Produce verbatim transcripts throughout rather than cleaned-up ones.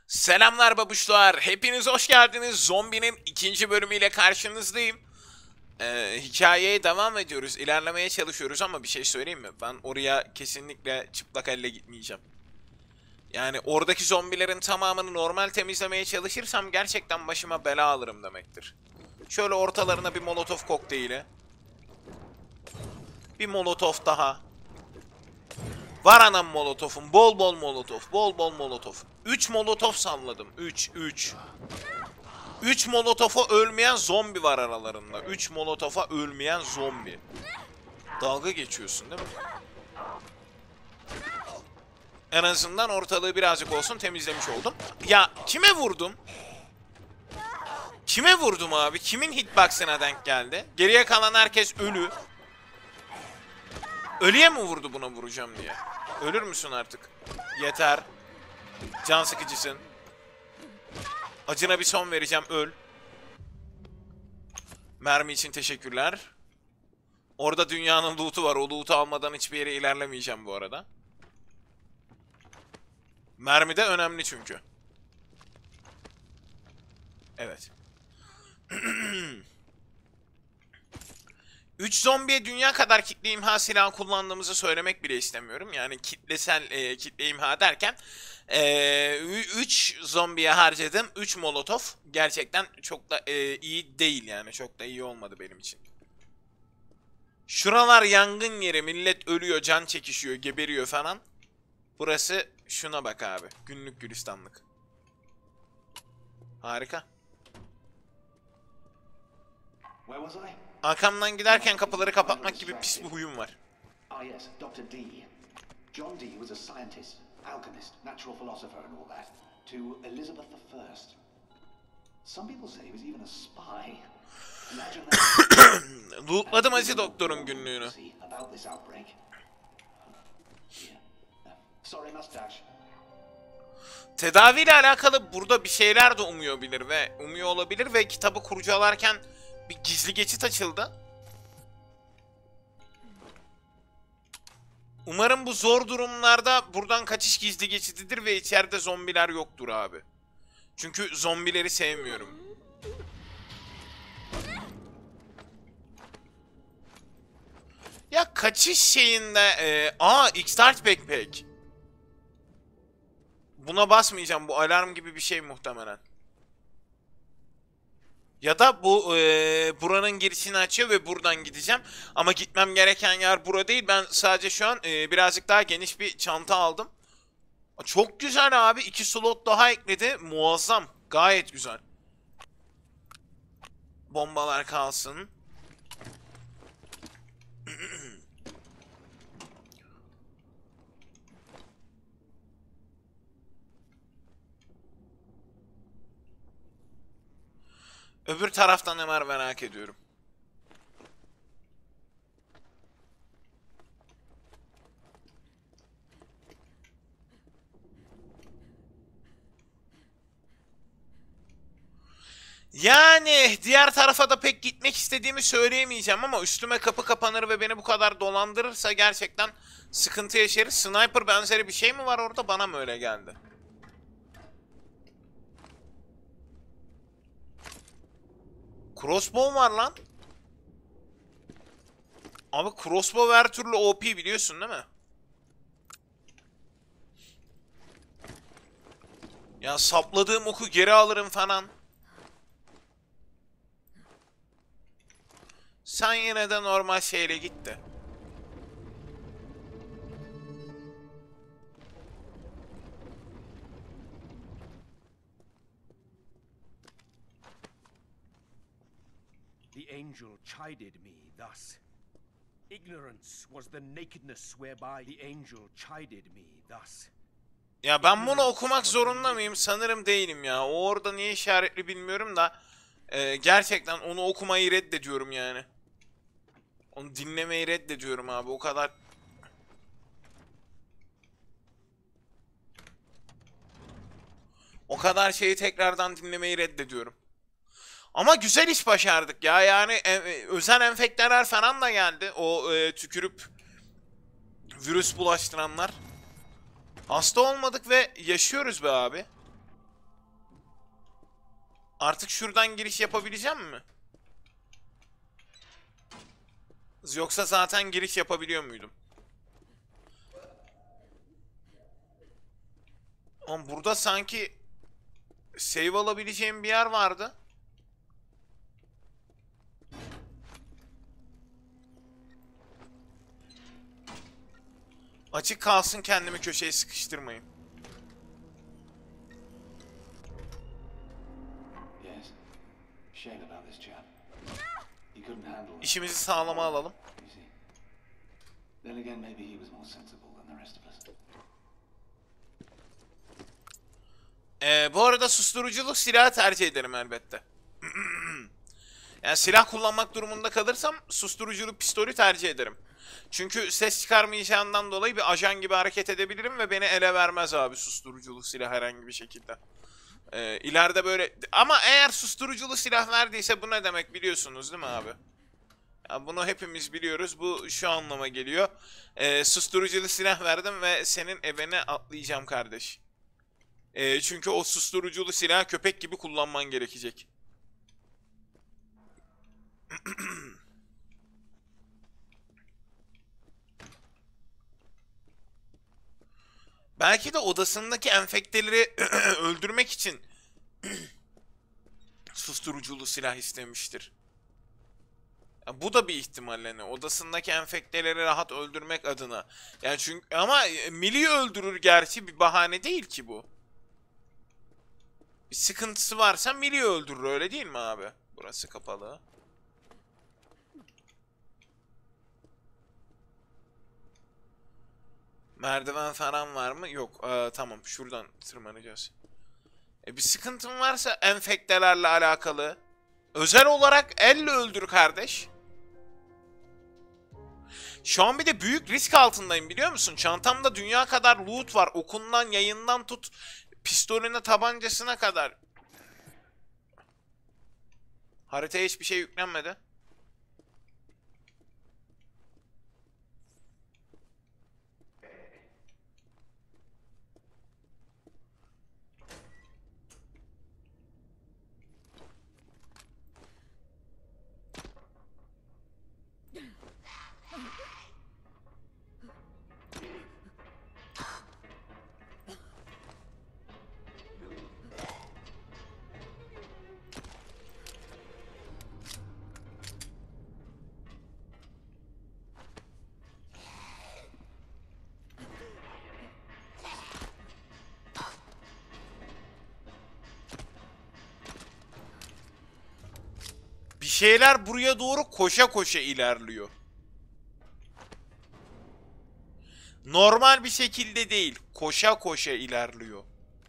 Selamlar babuşlar, hepiniz hoş geldiniz. Zombinin ikinci bölümüyle karşınızdayım. Ee, hikayeye devam ediyoruz, ilerlemeye çalışıyoruz ama bir şey söyleyeyim mi? Ben oraya kesinlikle çıplak elle gitmeyeceğim. Yani oradaki zombilerin tamamını normal temizlemeye çalışırsam gerçekten başıma bela alırım demektir. Şöyle ortalarına bir molotof kokteyli. Bir molotof daha. Var anam molotofum, bol bol molotof, bol bol molotof. üç molotof salladım, üç, üç. üç molotofa ölmeyen zombi var aralarında. üç molotofa ölmeyen zombi. Dalga geçiyorsun değil mi? En azından ortalığı birazcık olsun temizlemiş oldum. Ya kime vurdum? Kime vurdum abi? Kimin hitbox'ına denk geldi? Geriye kalan herkes ölü. Ölüye mi vurdu buna vuracağım diye? Ölür müsün artık? Yeter. Can sıkıcısın. Acına bir son vereceğim, öl. Mermi için teşekkürler. Orada dünyanın loot'u var. O loot'u almadan hiçbir yere ilerlemeyeceğim bu arada. Mermi de önemli çünkü. Evet. üç zombiye dünya kadar kitle imha silahı kullandığımızı söylemek bile istemiyorum. Yani kitlesel e, kitle imha derken üç e, zombiye harcadım. üç molotof gerçekten çok da e, iyi değil yani. Çok da iyi olmadı benim için. Şuralar yangın yeri. Millet ölüyor, can çekişiyor, geberiyor falan. Burası şuna bak abi. Günlük gülistanlık. Harika. Arkamdan giderken kapıları kapatmak gibi pis bir huyum var. Ah yes, Doctor D. John D was a scientist, alchemist, natural philosopher and all that. To Elizabeth the First. Some people say he was even a spy. Imagine that. Lootladım acı doktorun günlüğünü. About this outbreak. Sorry, mustache. Tedaviyle alakalı burada bir şeyler de umuyor bilir ve umuyor olabilir ve kitabı kurcalarken bir gizli geçit açıldı. Umarım bu zor durumlarda buradan kaçış gizli geçididir ve içeride zombiler yoktur abi. Çünkü zombileri sevmiyorum. Ya kaçış şeyinde... E, aa X-Start Backpack. Buna basmayacağım. Bu alarm gibi bir şey muhtemelen. Ya da bu e, buranın girişini açıyor ve buradan gideceğim. Ama gitmem gereken yer bura değil. Ben sadece şu an e, birazcık daha geniş bir çanta aldım. Çok güzel abi. İki slot daha ekledi. Muazzam. Gayet güzel. Bombalar kalsın. Öbür taraftan Ömer merak ediyorum. Yani diğer tarafa da pek gitmek istediğimi söyleyemeyeceğim ama üstüme kapı kapanır ve beni bu kadar dolandırırsa gerçekten sıkıntı yaşarız. Sniper benzeri bir şey mi var orada? Bana mı öyle geldi? Crossbow var lan. Abi crossbow her türlü O P biliyorsun değil mi? Ya sapladığım oku geri alırım falan. Sen yine de normal şeyle git de. The angel chided me thus. Ignorance was the nakedness whereby the angel chided me thus. Ya ben bunu okumak zorunda mıyım? Sanırım değilim ya. O orada niye işaretli bilmiyorum da. E, gerçekten onu okumayı reddediyorum yani. Onu dinlemeyi reddediyorum abi. O kadar... O kadar şeyi tekrardan dinlemeyi reddediyorum. Ama güzel iş başardık ya. Yani e, özel enfekteler falan da geldi. O e, tükürüp virüs bulaştıranlar. Hasta olmadık ve yaşıyoruz be abi. Artık şuradan giriş yapabileceğim mi? Yoksa zaten giriş yapabiliyor muydum? Ama burada sanki save alabileceğim bir yer vardı. Açık kalsın, kendimi köşeye sıkıştırmayın. Yes. Shame about this chap. He couldn't handle it. İşimizi sağlama alalım. You see. Then again, maybe he was more sensible than the rest of us. Ee, bu arada susturuculuk silahı tercih ederim elbette. Yani silah kullanmak durumunda kalırsam susturuculu pistolü tercih ederim. Çünkü ses çıkarmayacağından dolayı bir ajan gibi hareket edebilirim ve beni ele vermez abi susturuculu silah herhangi bir şekilde. Ee, ileride böyle... Ama eğer susturuculu silah verdiyse bu ne demek biliyorsunuz değil mi abi? Ya bunu hepimiz biliyoruz. Bu şu anlama geliyor. Ee, susturuculu silah verdim ve senin ebene atlayacağım kardeş. Ee, çünkü o susturuculu silahı köpek gibi kullanman gerekecek. Belki de odasındaki enfekteleri öldürmek için susturuculu silah istemiştir. Ya bu da bir ihtimal hani. Odasındaki enfekteleri rahat öldürmek adına. Yani çünkü ama Millie'yi öldürür gerçi, bir bahane değil ki bu. Bir sıkıntısı varsa Millie'yi öldürür, öyle değil mi abi? Burası kapalı. Merdiven falan var mı? Yok. Aa, tamam, şuradan tırmanacağız. E, bir sıkıntın varsa enfektelerle alakalı, özel olarak elle öldür kardeş. Şu an bir de büyük risk altındayım biliyor musun? Çantamda dünya kadar loot var. Okundan, yayından tut, pistolüne, tabancasına kadar. Haritaya hiçbir şey yüklenmedi. Bir şeyler buraya doğru koşa koşa ilerliyor. Normal bir şekilde değil, koşa koşa ilerliyor.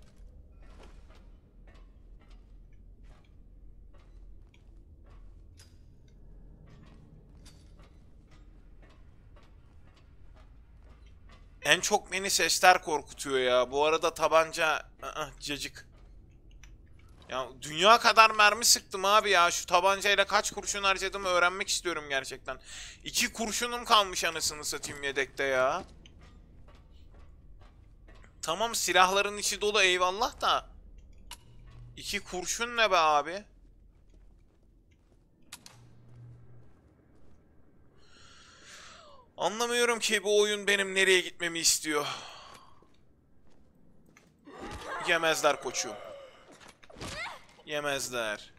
En çok beni sesler korkutuyor ya. Bu arada tabanca ı-ı, cacık. Ya dünya kadar mermi sıktım abi ya. Şu tabancayla kaç kurşun harcadığımı öğrenmek istiyorum gerçekten. İki kurşunum kalmış anasını satayım yedekte ya. Tamam, silahların içi dolu eyvallah da. İki kurşun ne be abi? Anlamıyorum ki bu oyun benim nereye gitmemi istiyor. Yemezler koçum. Yemezler.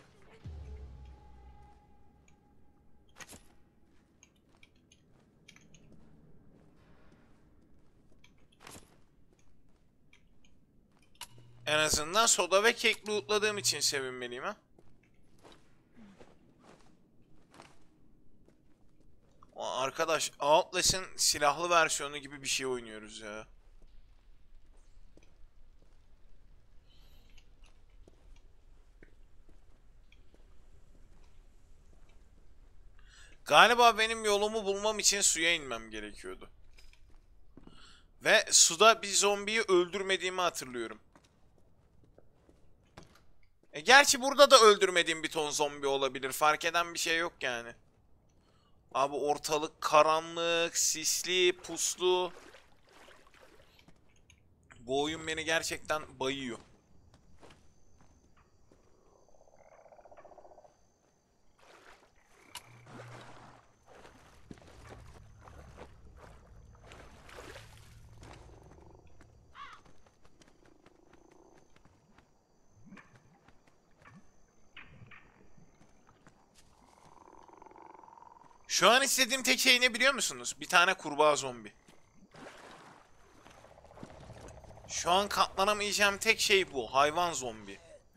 En azından soda ve kek lootladığım için sevinmeliyim ha. Arkadaş, Outlast'ın silahlı versiyonu gibi bir şey oynuyoruz ya. Galiba benim yolumu bulmam için suya inmem gerekiyordu. Ve suda bir zombiyi öldürmediğimi hatırlıyorum. E gerçi burada da öldürmediğim bir ton zombi olabilir. Fark eden bir şey yok yani. Abi ortalık karanlık, sisli, puslu. Bu oyun beni gerçekten bayıyor. Şu an istediğim tek şey ne biliyor musunuz? Bir tane kurbağa zombi. Şu an katlanamayacağım tek şey bu. Hayvan zombi.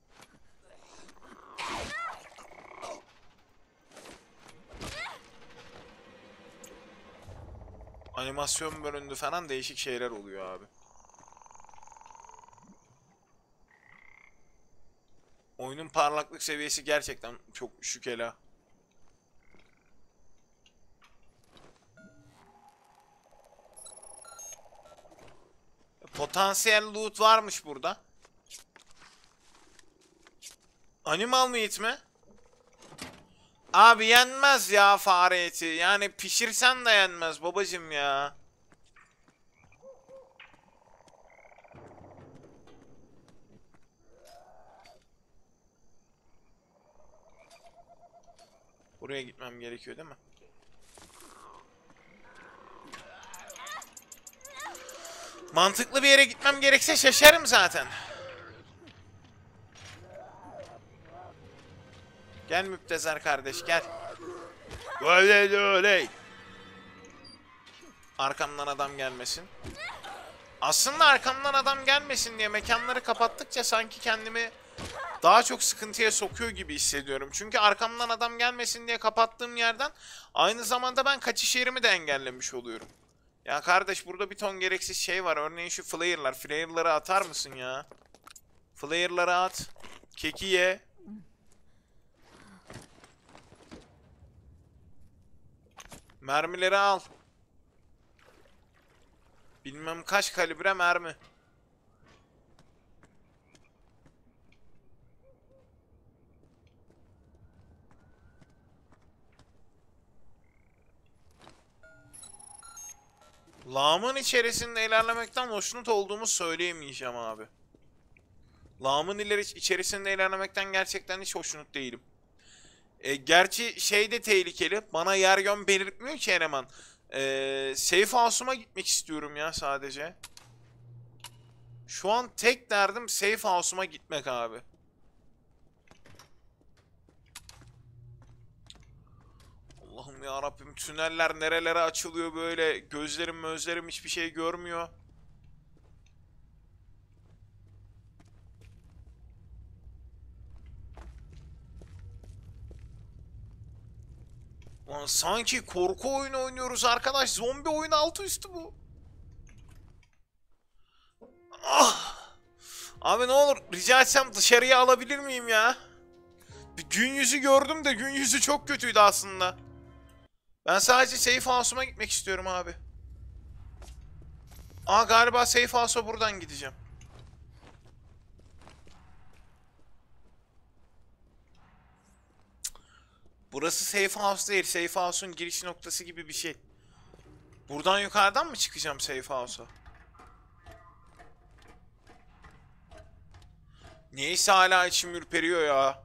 Animasyon bölündü falan, değişik şeyler oluyor abi. Oyunun parlaklık seviyesi gerçekten çok düşük hele. Potansiyel loot varmış burada. Animal meat mi? Abi yenmez ya fare eti. Yani pişirsen de yenmez babacım ya. Buraya gitmem gerekiyor değil mi? Mantıklı bir yere gitmem gerekse şaşarım zaten. Gel müptezer kardeş gel. Böyle böyle. Arkamdan adam gelmesin. Aslında arkamdan adam gelmesin diye mekanları kapattıkça sanki kendimi daha çok sıkıntıya sokuyor gibi hissediyorum. Çünkü arkamdan adam gelmesin diye kapattığım yerden aynı zamanda ben kaçış yerimi de engellemiş oluyorum. Ya kardeş burada bir ton gereksiz şey var. Örneğin şu flayer'lar. Flayer'ları atar mısın ya? Flayer'ları at. Keki ye. Mermileri al. Bilmem kaç kalibre mermi. Lağımın içerisinde ilerlemekten hoşnut olduğumu söyleyemeyeceğim abi. Lağımın ileri içerisinde ilerlemekten gerçekten hiç hoşnut değilim. E, gerçi şey de tehlikeli. Bana yer yön belirtmiyor ki eleman. E, safe house'uma gitmek istiyorum ya sadece. Şu an tek derdim safe house'uma gitmek abi. Allah'ım ya Rabbim, tüneller nerelere açılıyor böyle. Gözlerim gözlerim hiçbir şey görmüyor. Lan sanki korku oyunu oynuyoruz arkadaş. Zombi oyunu altı üstü bu. Ah! Abi ne olur rica etsem dışarıya alabilir miyim ya? Bir gün yüzü gördüm de gün yüzü çok kötüydü aslında. Ben sadece safe house'uma gitmek istiyorum abi. Aa galiba safe house'a buradan gideceğim. Burası safe house değil. Safe house'un giriş noktası gibi bir şey. Buradan yukarıdan mı çıkacağım safe house'a? Neyse hala içim ürperiyor ya.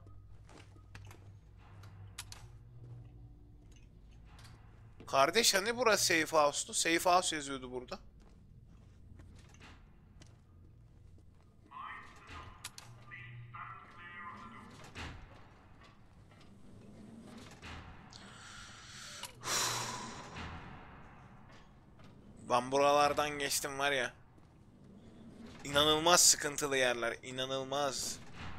Kardeş hani burası safe house'tu? Safe house yazıyordu burada. Ben buralardan geçtim var ya. İnanılmaz sıkıntılı yerler. İnanılmaz.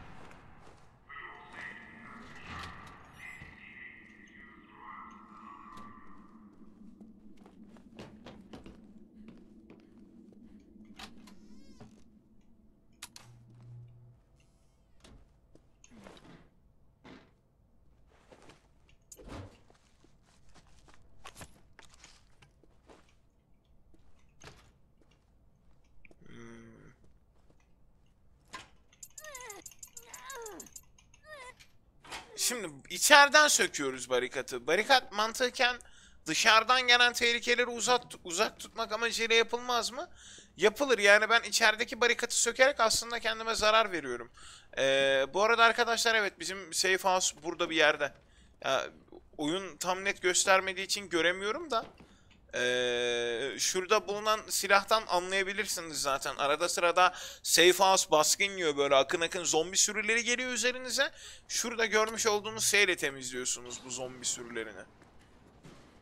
Şimdi içeriden söküyoruz barikatı. Barikat mantıken dışarıdan gelen tehlikeleri uzak, uzak tutmak amacıyla yapılmaz mı? Yapılır. Yani ben içerideki barikatı sökerek aslında kendime zarar veriyorum. Ee, bu arada arkadaşlar evet bizim safe house burada bir yerde. Ya, oyun tam net göstermediği için göremiyorum da. Ee, şurada bulunan silahtan anlayabilirsiniz zaten. Arada sırada safe house baskın yiyor, böyle akın akın zombi sürüleri geliyor üzerinize. Şurada görmüş olduğunuz şeyle temizliyorsunuz bu zombi sürülerini.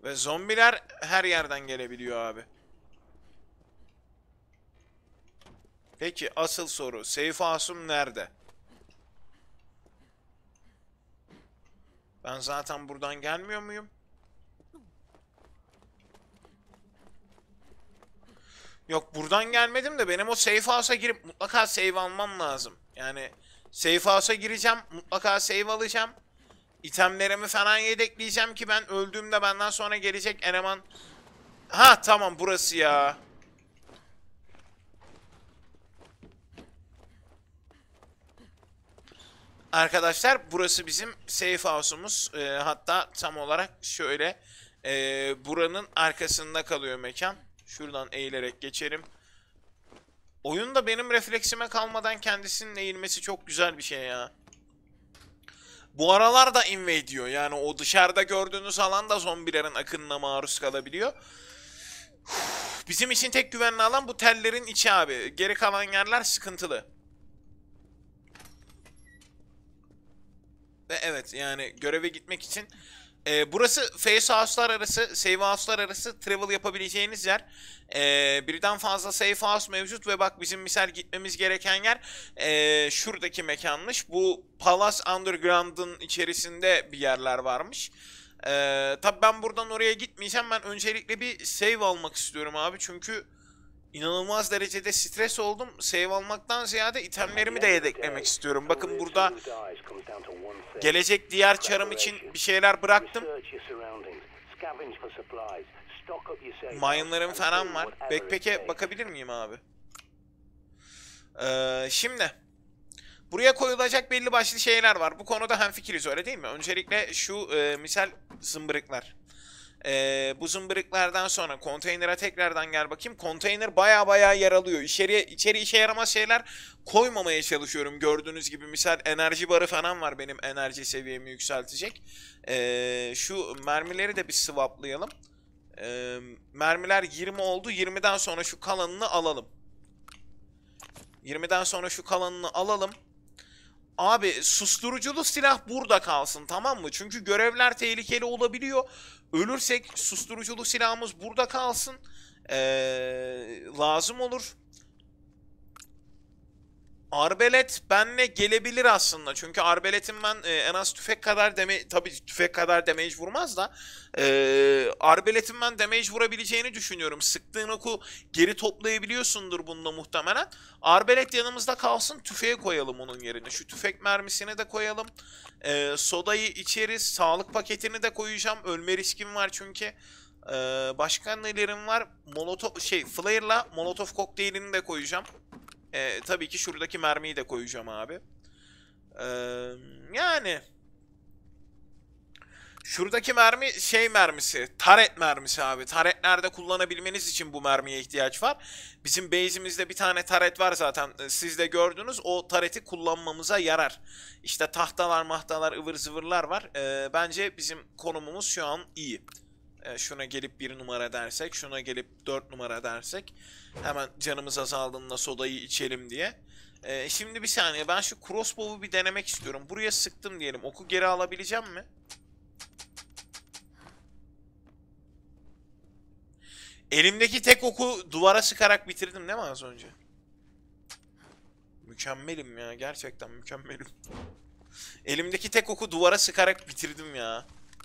Ve zombiler her yerden gelebiliyor abi. Peki asıl soru, Safe House'um nerede? Ben zaten buradan gelmiyor muyum? Yok, buradan gelmedim de benim o Safe House'a girip mutlaka save almam lazım. Yani Safe House'a gireceğim, mutlaka save alacağım. İtemlerimi falan yedekleyeceğim ki ben öldüğümde benden sonra gelecek eleman... Ha tamam, burası ya. Arkadaşlar burası bizim safe house'umuz. Ee, hatta tam olarak şöyle e, buranın arkasında kalıyor mekan. Şuradan eğilerek geçerim. Oyunda benim refleksime kalmadan kendisinin eğilmesi çok güzel bir şey ya. Bu aralar da invade diyor. Yani o dışarıda gördüğünüz alan da zombilerin akınına maruz kalabiliyor. Bizim için tek güvenli alan bu tellerin içi abi. Geri kalan yerler sıkıntılı. Ve evet, yani göreve gitmek için e, burası face house'lar arası, save house'lar arası travel yapabileceğiniz yer. E, birden fazla save house mevcut ve bak bizim misal gitmemiz gereken yer e, şuradaki mekanmış. Bu Palace Underground'ın içerisinde bir yerler varmış. E, tabi ben buradan oraya gitmeyeceğim. Ben öncelikle bir save almak istiyorum abi. Çünkü İnanılmaz derecede stres oldum. Save almaktan ziyade itemlerimi de yedeklemek istiyorum. Bakın burada gelecek diğer çarım için bir şeyler bıraktım. Mine'larım falan var. Backpack'e bakabilir miyim abi? Ee, şimdi buraya koyulacak belli başlı şeyler var. Bu konuda hemfikiriz, öyle değil mi? Öncelikle şu e, misal zımbırıklar. Ee, bu zımbırıklardan sonra konteynere tekrardan gel bakayım. Konteyner baya baya yer alıyor. İçeriye, içeri işe yaramaz şeyler koymamaya çalışıyorum. Gördüğünüz gibi misal enerji barı falan var benim enerji seviyemi yükseltecek. Ee, şu mermileri de bir swaplayalım. Ee, mermiler yirmi oldu. yirmiden sonra şu kalanını alalım. yirmiden sonra şu kalanını alalım. Abi susturuculu silah burada kalsın, tamam mı? Çünkü görevler tehlikeli olabiliyor. Ölürsek susturuculu silahımız burada kalsın. Ee, lazım olur. Arbelet benle gelebilir aslında. Çünkü arbeletin ben e, en az tüfek kadar deme tabii tüfek kadar damage vurmaz da e, arbeletin ben damage vurabileceğini düşünüyorum. Sıktığın oku geri toplayabiliyorsundur bunda muhtemelen. Arbelet yanımızda kalsın, tüfeğe koyalım onun yerine. Şu tüfek mermisini de koyalım. E, sodayı içeriz. Sağlık paketini de koyacağım. Ölme riskim var çünkü. E, başka nelerim var? Molotov şey flare'la molotov kokteylini de koyacağım. Ee, tabii ki şuradaki mermiyi de koyacağım abi. Ee, yani şuradaki mermi şey mermisi, taret mermisi abi. Taretlerde kullanabilmeniz için bu mermiye ihtiyaç var. Bizim base'imizde bir tane taret var zaten. Siz de gördünüz. O tareti kullanmamıza yarar. İşte tahtalar, mahtalar, ıvır zıvırlar var. Ee, bence bizim konumumuz şu an iyi. Şuna gelip bir numara dersek, şuna gelip dört numara dersek hemen canımız azaldığında sodayı içelim diye. Ee, şimdi bir saniye, ben şu crossbow'u bir denemek istiyorum. Buraya sıktım diyelim. Oku geri alabileceğim mi? Elimdeki tek oku duvara sıkarak bitirdim değil mi az önce? Mükemmelim ya, gerçekten mükemmelim. Elimdeki tek oku duvara sıkarak bitirdim ya.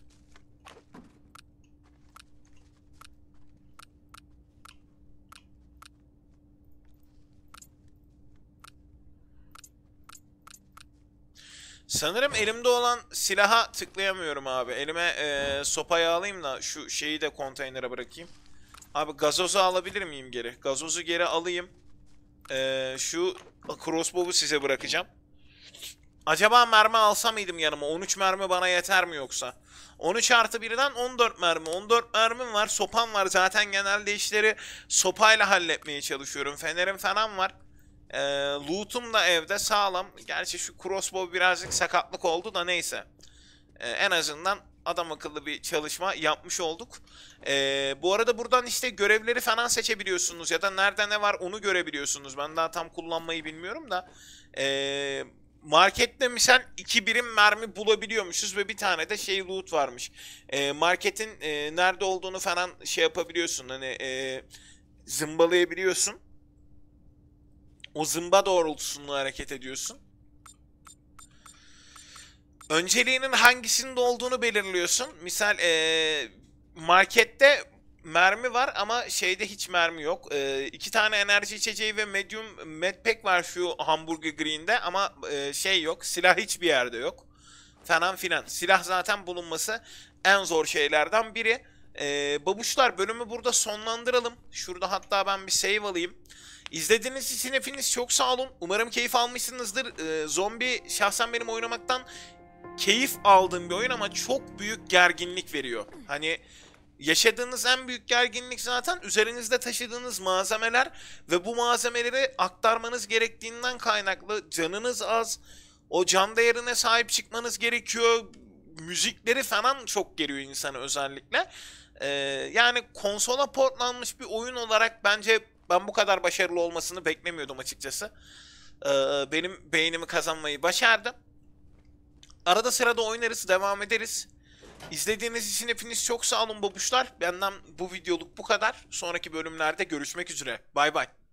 Sanırım elimde olan silaha tıklayamıyorum abi. Elime e, sopayı alayım da şu şeyi de konteynere bırakayım. Abi gazozu alabilir miyim geri? Gazozu geri alayım. E, şu crossbow'u size bırakacağım. Acaba mermi alsa mıydım yanıma? on üç mermi bana yeter mi yoksa? on üç artı birden on dört mermi. on dört mermim var. Sopam var. Zaten genelde işleri sopayla halletmeye çalışıyorum. Fenerim falan var. Ee, loot'um da evde sağlam. Gerçi şu crossbow birazcık sakatlık oldu da neyse. Ee, en azından adam akıllı bir çalışma yapmış olduk. Ee, bu arada buradan işte görevleri falan seçebiliyorsunuz. Ya da nerede ne var onu görebiliyorsunuz. Ben daha tam kullanmayı bilmiyorum da. Ee, markette misal iki birim mermi bulabiliyormuşuz ve bir tane de şey loot varmış. E, marketin e, nerede olduğunu falan şey yapabiliyorsun, hani e, zımbalayabiliyorsun. O zımba doğrultusunda hareket ediyorsun. Önceliğinin hangisinde olduğunu belirliyorsun. Misal e, markette mermi var ama şeyde hiç mermi yok. E, iki tane enerji içeceği ve medium medpack var şu hamburger green'de ama e, şey yok. Silah hiçbir yerde yok. Falan filan. Silah zaten bulunması en zor şeylerden biri. E, babuşlar, bölümü burada sonlandıralım. Şurada hatta ben bir save alayım. İzlediğiniz için hepiniz çok sağ olun. Umarım keyif almışsınızdır. E, zombi şahsen benim oynamaktan keyif aldığım bir oyun ama çok büyük gerginlik veriyor. Hani yaşadığınız en büyük gerginlik zaten üzerinizde taşıdığınız malzemeler ve bu malzemeleri aktarmanız gerektiğinden kaynaklı. Canınız az, o can değerine sahip çıkmanız gerekiyor. Müzikleri falan çok geriyor insanı özellikle. Ee, yani konsola portlanmış bir oyun olarak bence ben bu kadar başarılı olmasını beklemiyordum açıkçası. Ee, benim beğenimi kazanmayı başardı. Arada sırada oynarız, devam ederiz. İzlediğiniz için hepiniz çok sağ olun babuşlar. Benden bu videoluk bu kadar. Sonraki bölümlerde görüşmek üzere. Bay bay.